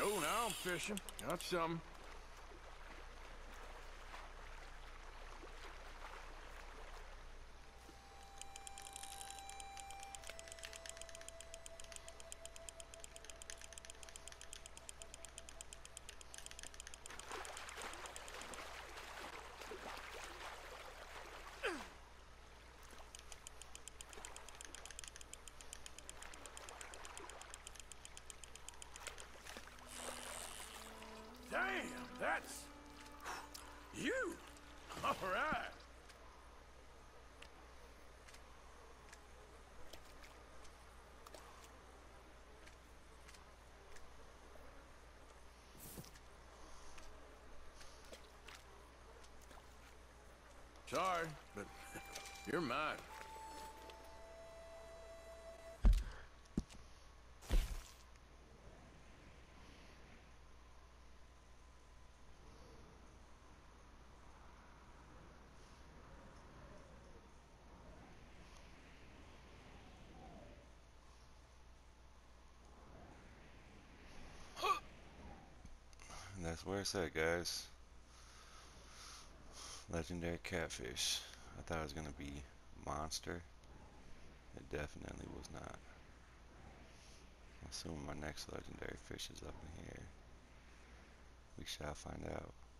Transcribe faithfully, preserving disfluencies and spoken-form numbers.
Oh, now I'm fishing. Got some. Damn, that's you. All right. Sorry, but you're mine. And that's where it's at, guys. Legendary catfish. I thought it was gonna be monster. It definitely was not. I assume my next legendary fish is up in here. We shall find out.